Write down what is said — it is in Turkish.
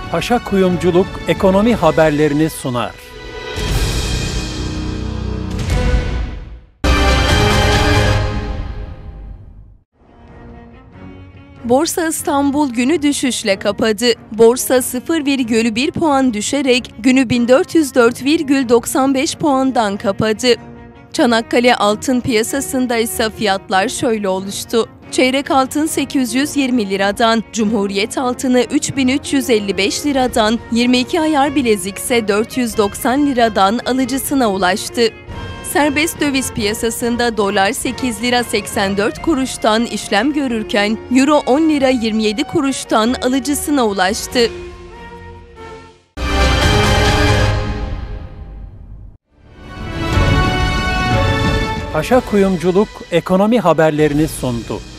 Paşa Kuyumculuk ekonomi haberlerini sunar. Borsa İstanbul günü düşüşle kapadı. Borsa 0,1 puan düşerek günü 1404,95 puandan kapadı. Çanakkale altın piyasasında ise fiyatlar şöyle oluştu. Çeyrek altın 820 liradan, Cumhuriyet altını 3355 liradan, 22 ayar bilezik ise 490 liradan alıcısına ulaştı. Serbest döviz piyasasında dolar 8 lira 84 kuruştan işlem görürken euro 10 lira 27 kuruştan alıcısına ulaştı. Paşa Kuyumculuk ekonomi haberlerini sundu.